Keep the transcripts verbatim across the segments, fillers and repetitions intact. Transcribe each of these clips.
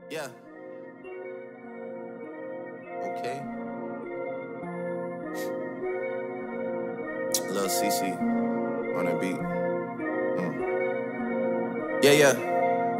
Yeah. Okay. Lil C C on the beat. Mm. Yeah, yeah.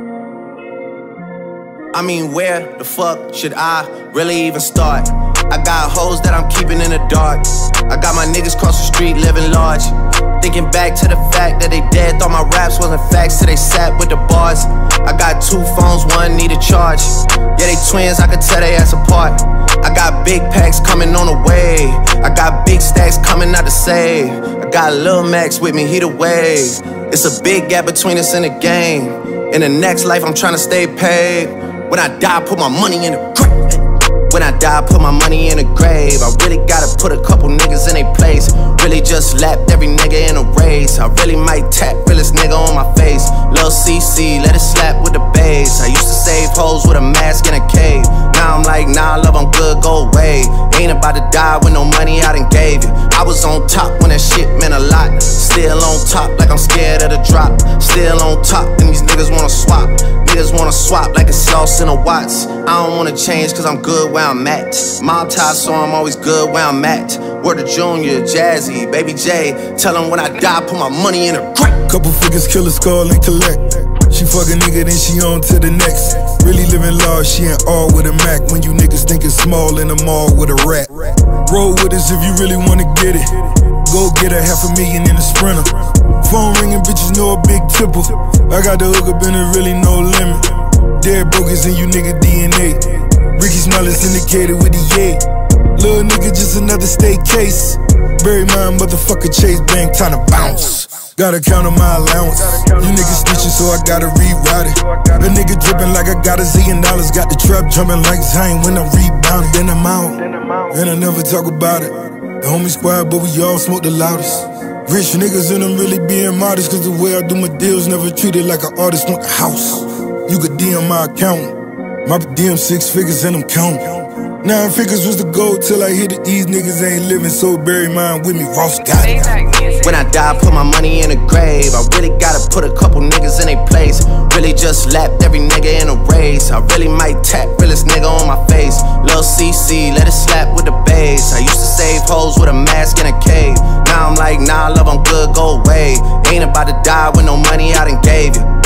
I mean, where the fuck should I really even start? I got hoes that I'm keeping in the dark. I got my niggas cross the street living large. Thinking back to the fact that they dead, thought my raps wasn't facts till they sat with the bars. I got two phones, one need a charge. Yeah, they twins, I could tell they ass apart. I got big packs coming on the way. I got big stacks coming out to save. I got Lil Max with me, he the wave. It's a big gap between us in the game. In the next life, I'm trying to stay paid. When I die, put my money in the grave. When I die, put my money in the grave. I really gotta put a couple niggas in their place. Really just lapped every nigga in a race. I really might tap realest nigga on my face. Lil C C, let it slap with the bass. I used to save hoes with a mask in a cave. Now I'm like, nah, love, I'm good, go away. Ain't about to die with no money I done gave you. I was on top when that shit meant a lot. Still on top like I'm scared of the drop. Still on top and these niggas wanna swap. Niggas wanna swap like it's sauce in a Watts. I don't wanna change cause I'm good where I'm at. Mob tie, so I'm always good where I'm at. Word to Junior, Jazzy, Baby J. Tell them when I die, put my money in a grave. Couple figures, kill a skull and collect. She fuck a nigga, then she on to the next. Really living large, she ain't all with a Mac. When you niggas thinking small in the mall with a rat. Roll with us if you really wanna get it. Go get a half a million in a Sprinter. Phone ringing, bitches know a big tipple. I got the hook up and there really no limit. Dead broke is in you nigga D N A. Ricky Smiley syndicated with the yay. Little nigga just another state case. Bury my motherfucker Chase Bank, time to bounce. Gotta count on my allowance. You niggas snitching, so I gotta rewrite it. A nigga dripping like I got a zillion dollars. Got the trap jumping like Zion when I'm rebounding. Then I'm out, and I never talk about it. The homie squad, but we all smoke the loudest. Rich niggas and I'm really being modest. Cause the way I do my deals never treated like an artist want a house. You could D M my account. My D M six figures and I'm counting. Nine figures was the goal till I hit it. These niggas ain't living, so bury mine with me. Ross got it. When I die, put my money in the grave. I really gotta put a couple niggas in their place. Really just lapped every nigga in a race. I really might tap realest nigga on my face. Lil C C, let it slap with the bass. I used to save hoes with a mask in a cave. Now I'm like, nah, love, I'm good, go away. Ain't about to die with no money I done gave you.